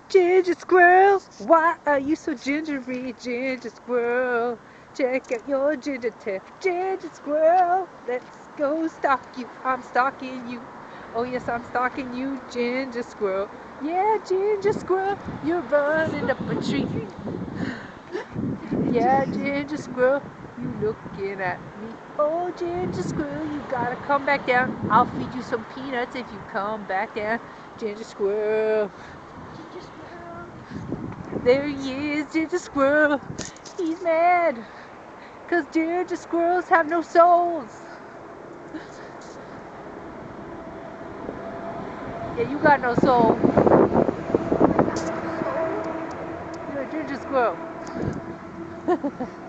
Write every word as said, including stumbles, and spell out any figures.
Ginger squirrel, why are you so gingery, ginger squirrel? Check out your ginger tail, ginger squirrel. Let's go stalk you, I'm stalking you. Oh yes, I'm stalking you, ginger squirrel. Yeah, ginger squirrel, you're running up a tree. Yeah, ginger squirrel, you looking at me. Oh, ginger squirrel, you gotta come back down. I'll feed you some peanuts if you come back down, ginger squirrel. Ginger squirrel. There he is, ginger squirrel. He's mad, cause ginger squirrels have no souls. Yeah, you got no soul. You're a ginger squirrel.